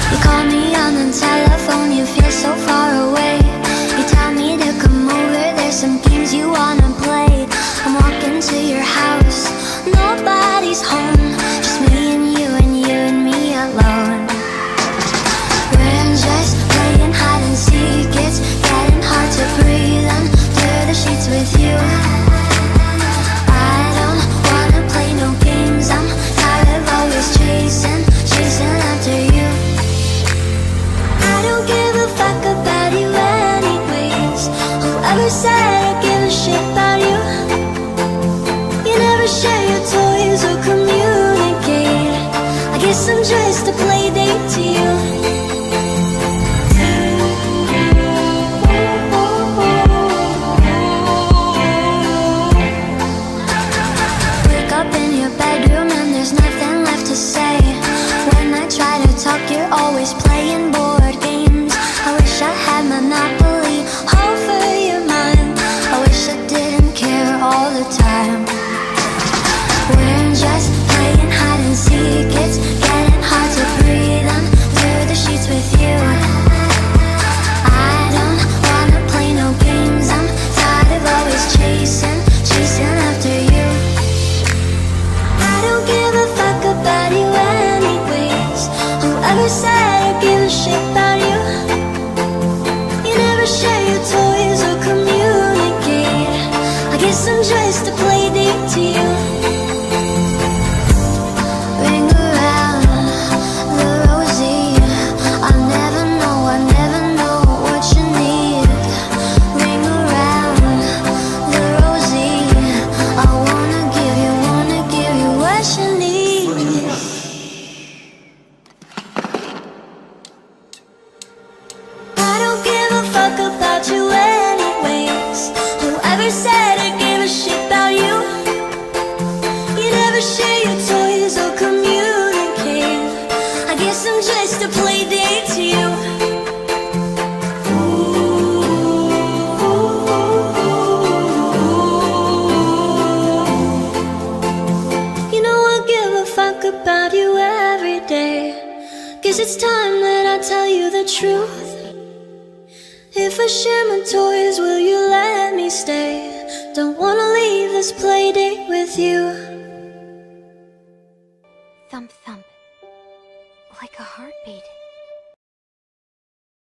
You call me on the telephone, you feel so far away. You tell me to come over, there's some games you wanna play. I'm walking to your house, nobody's home, just me and you and me alone. We're just playing hide and seek, it's getting hard to breathe under the sheets with you. I don't wanna play no games, I'm tired of always chasing after you. I don't give a fuck about you anyways. Whoever said I give a shit about you? You never share your toys or communicate. I guess I'm just a play date to you. Wake up in your bedroom and there's nothing left to say. When I try to talk, you're always playing board games. I wish I had Monopoly over your mind. I wish I didn't care all the time. We're just playing hide and seek, it's getting hard to breathe under the sheets with you. I don't wanna play no games, I'm tired of always chasing after you. I don't give a fuck about you anyways. Whoever said I give a shit about you? You never share your toys or communicate. I guess I'm just a play date to you. Ring around the rosy, I never know what you need. Ring around the rosy, I wanna give you what you need. I don't give a fuck about you anyways. Whoever said I give a shit about you? You never share your toys or communicate. I guess I'm just a play date to you. You know I give a fuck about you every day. Guess it's time that I tell you the truth. If I share my toys, will you let me stay? Don't wanna leave this play date with you. Thump thump, like a heartbeat.